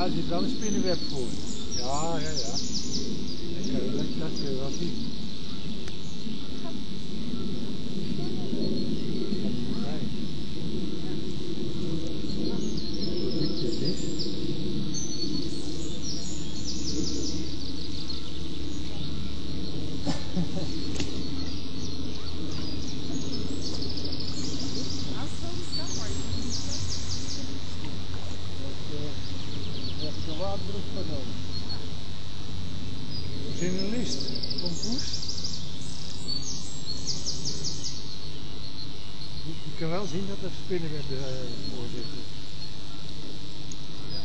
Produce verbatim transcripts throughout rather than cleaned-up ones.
er zit wel een spinnenweb voor. Ja, ja, ja. Dat kun je, dat kun je wel zien. Journalist, kompoes. Je kan wel zien dat er spinnenwebben uh, voor zitten. Ja.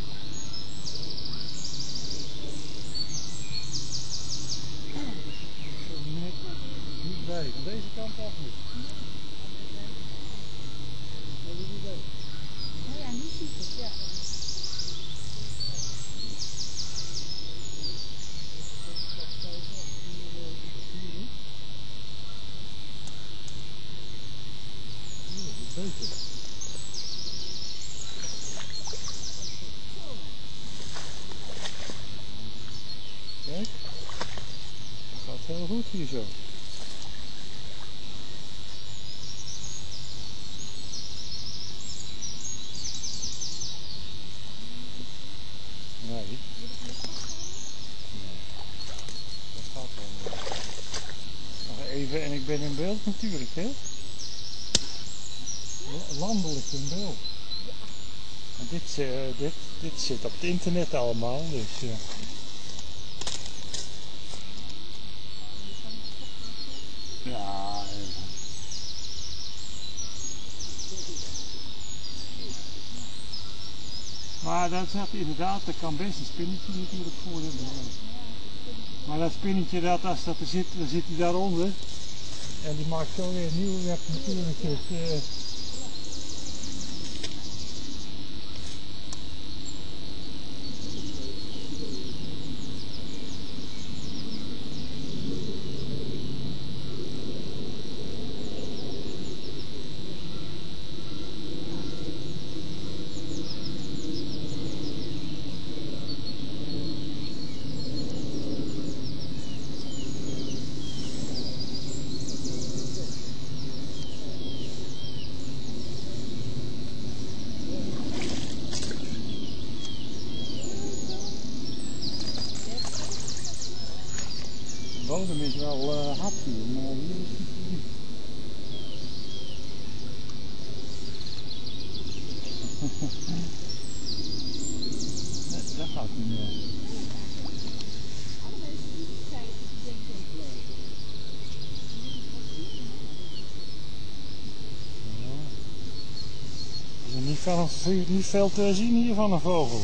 Zo net niet bij, van deze kant af niet. Heb je het idee? Oh ja, nu zie ik het, ja. Beter. Kijk, dat gaat heel goed hier zo. Nee. Nee, dat gaat wel niet. Nog even en ik ben in beeld natuurlijk, hè? Landelijk in beeld. En dit, uh, dit, dit zit op het internet allemaal, dus uh. Ja. Maar dat zegt inderdaad, er kan best een spinnetje natuurlijk voor hebben. Maar dat spinnetje, dat, als dat er zit, dan zit hij daaronder. En die maakt zo weer nieuw, je hebt natuurlijk het... Uh, de bodem is wel uh, hard hier, maar hier is het niet. Nee, dat gaat niet meer. Ja. Er is niet veel, niet veel te zien hier van een vogel.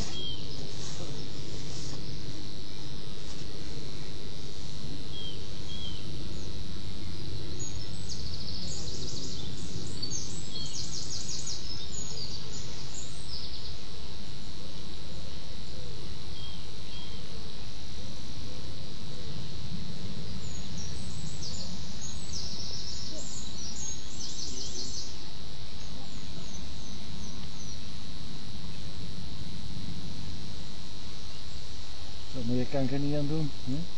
Meer kan ik er niet aan doen. Hè?